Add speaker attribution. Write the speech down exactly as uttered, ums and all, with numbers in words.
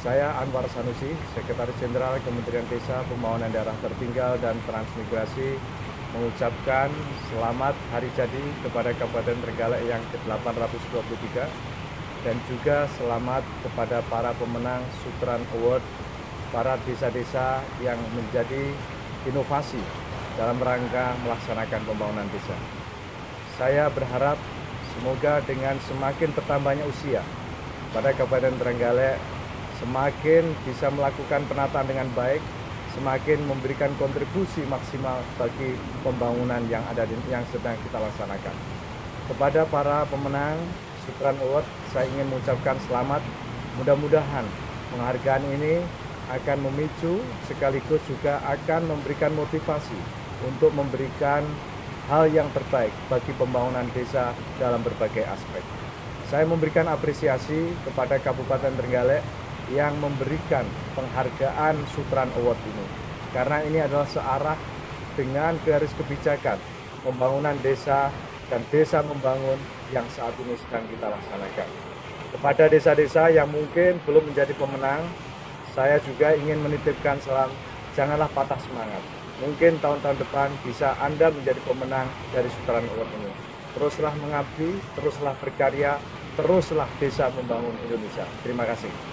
Speaker 1: Saya Anwar Sanusi, Sekretaris Jenderal Kementerian Desa, Pembangunan Daerah Tertinggal dan Transmigrasi, mengucapkan selamat hari jadi kepada Kabupaten Trenggalek yang ke delapan ratus dua puluh tiga dan juga selamat kepada para pemenang Sutran Award, para desa-desa yang menjadi inovasi dalam rangka melaksanakan pembangunan desa. Saya berharap semoga dengan semakin bertambahnya usia pada Kabupaten Trenggalek, semakin bisa melakukan penataan dengan baik, semakin memberikan kontribusi maksimal bagi pembangunan yang ada di, yang sedang kita laksanakan. Kepada para pemenang Sutran Award, saya ingin mengucapkan selamat. Mudah-mudahan penghargaan ini akan memicu sekaligus juga akan memberikan motivasi untuk memberikan hal yang terbaik bagi pembangunan desa dalam berbagai aspek. Saya memberikan apresiasi kepada Kabupaten Trenggalek yang memberikan penghargaan Sutran Award ini, karena ini adalah searah dengan garis kebijakan pembangunan desa dan desa membangun yang saat ini sedang kita laksanakan. Kepada desa-desa yang mungkin belum menjadi pemenang, saya juga ingin menitipkan salam, janganlah patah semangat. Mungkin tahun-tahun depan bisa Anda menjadi pemenang dari Sutran Award ini. Teruslah mengabdi, teruslah berkarya, teruslah desa membangun Indonesia. Terima kasih.